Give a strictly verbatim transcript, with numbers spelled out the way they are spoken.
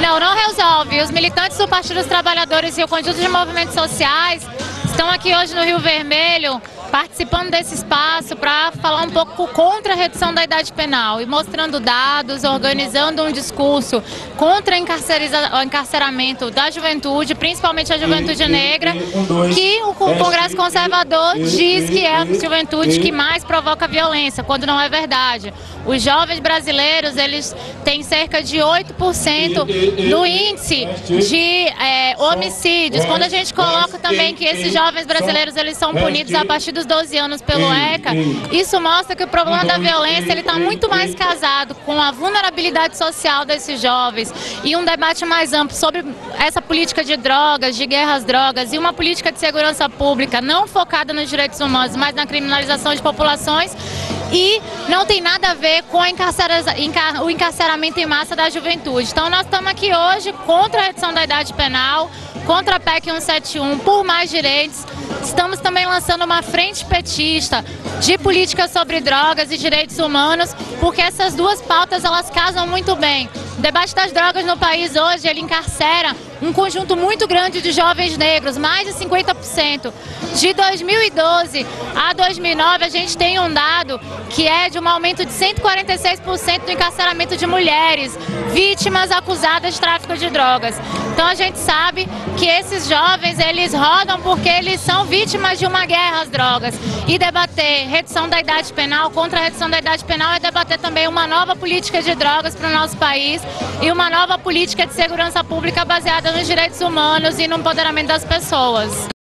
Não, não resolve. Os militantes do Partido dos Trabalhadores e o conjunto de movimentos sociais estão aqui hoje no Rio Vermelho, participando desse espaço para falar um pouco contra a redução da idade penal e mostrando dados, organizando um discurso contra o encarceramento da juventude, principalmente a juventude negra, que o Congresso Conservador diz que é a juventude que mais provoca violência, quando não é verdade. Os jovens brasileiros, eles têm cerca de oito por cento do índice de é, homicídios. Quando a gente coloca também que esses jovens brasileiros, eles são punidos a partir dos doze anos pelo ECA, isso mostra que o problema da violência ele está muito mais casado com a vulnerabilidade social desses jovens e um debate mais amplo sobre essa política de drogas, de guerra às drogas e uma política de segurança pública não focada nos direitos humanos, mas na criminalização de populações. E não tem nada a ver com a encarcera... o encarceramento em massa da juventude. Então nós estamos aqui hoje contra a redução da idade penal, contra a P E C cento e setenta e um, por mais direitos. Estamos também lançando uma frente petista de política sobre drogas e direitos humanos, porque essas duas pautas elas casam muito bem. O debate das drogas no país hoje, ele encarcera um conjunto muito grande de jovens negros, mais de cinquenta por cento. De dois mil e doze a dois mil e nove, a gente tem um dado que é de um aumento de cento e quarenta e seis por cento do encarceramento de mulheres, vítimas acusadas de tráfico de drogas. Então a gente sabe que esses jovens, eles rodam porque eles são vítimas de uma guerra às drogas. E debater redução da idade penal, contra a redução da idade penal, é debater também uma nova política de drogas para o nosso país e uma nova política de segurança pública baseada nos direitos humanos e no empoderamento das pessoas.